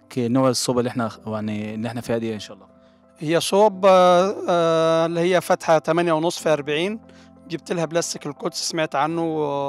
حضرتك نوع الصوبة اللي احنا يعني اللي احنا فيها دي ان شاء الله؟ هي صوب اللي هي فتحة 8.5 في 40. جبت لها بلاستيك القدس، سمعت عنه.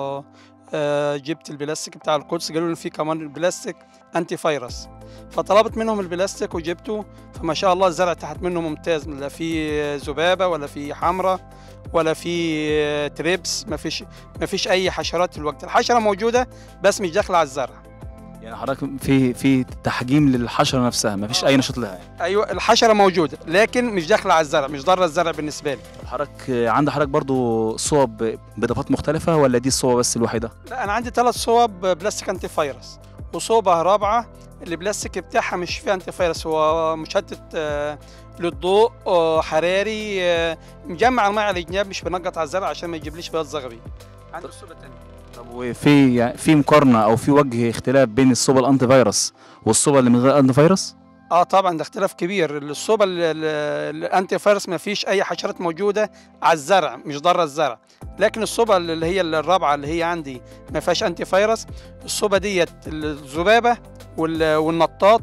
جبت البلاستيك بتاع القدس، قالوا لي في كمان البلاستيك انتي فيروس، فطلبت منهم البلاستيك وجبته. فما شاء الله الزرع تحت منه ممتاز، لا في ذبابة ولا في حمرة ولا في تريبس، ما فيش اي حشرات. الوقت الحشرة موجودة بس مش داخلة على الزرع. يعني حضرتك في تحجيم للحشرة نفسها، مفيش أي نشاط لها يعني. ايوه الحشرة موجودة لكن مش داخلة على الزرع، مش ضارة الزرع بالنسبة لي. طب حضرتك برضو صوب بإضافات مختلفة ولا دي الصوبة بس الوحيدة؟ لا انا عندي 3 صوب بلاستيك انتي فيروس، وصوبة رابعة البلاستيك بتاعها مش فيه انتي فيروس، هو مشتت للضوء، حراري، مجمع الماء على الجناب، مش بنقط على الزرع عشان ما يجيبليش بياض زغبي. عندي الصوبة الثانية. طب في مقارنة أو في وجه اختلاف بين الصوبة الأنتي فيروس والصوبة اللي من غير أنتي فيروس؟ اه طبعا ده اختلاف كبير. الصوبة الانتي فيروس ما فيش اي حشرات موجودة على الزرع، مش ضارة الزرع. لكن الصوبة اللي هي الرابعة اللي هي عندي ما فيهاش انتي فيروس. الصوبة ديت الذبابة والنطاط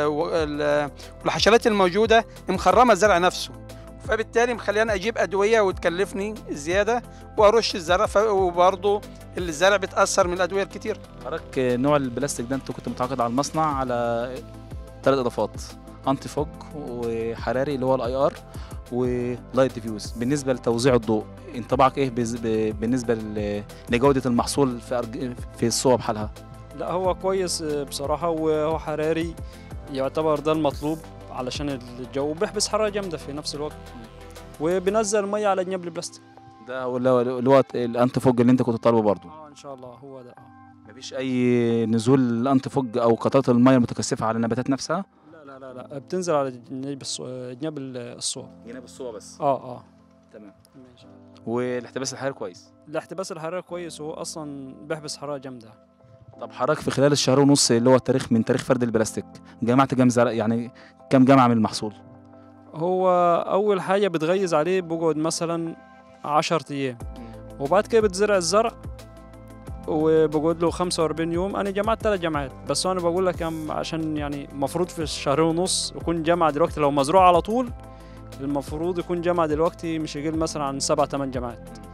والحشرات الموجودة مخرمة الزرع نفسه، فبالتالي مخليني اجيب ادوية وتكلفني زيادة وارش الزرع، وبرضه الزرع بيتاثر من الادوية الكتير. حضرتك نوع البلاستيك ده انت كنت متعاقد على المصنع على 3 إضافات: أنتي فوج وحراري اللي هو الاي ار ولايت ديفيوز. بالنسبة لتوزيع الضوء انطباعك ايه بالنسبة لجودة المحصول في الصوب بحالها؟ لا هو كويس بصراحة، وهو حراري يعتبر ده المطلوب علشان الجو، بيحبس حرارة جامدة في نفس الوقت، وبينزل المية على جناب البلاستيك. ده اللي هو الأنتي فوج اللي انت كنت طالبه برضه؟ ان شاء الله هو ده. مفيش أي نزول الأنتي فوج أو قطرات المية المتكثفة على النباتات نفسها؟ لا بتنزل على جناب الصوب. جناب الصوبة بس؟ تمام. ماشي. والاحتباس الحراري كويس؟ الاحتباس الحراري كويس، وهو اصلا بيحبس حراره جامده. طب حضرتك في خلال الشهر ونص اللي هو من تاريخ فرد البلاستيك جمعت كام زرع، يعني كام جمعة من المحصول؟ هو اول حاجه بتغيز عليه بقعد مثلا 10 ايام، وبعد كده بتزرع الزرع وبقعد له 45 يوم. انا جمعت 3 جمعات بس، انا بقول لك عشان يعني المفروض في الشهر ونص يكون جمع دلوقتي، لو مزروع على طول المفروض يكون جمع دلوقتي مش يقل مثلا عن 7-8 جمعات.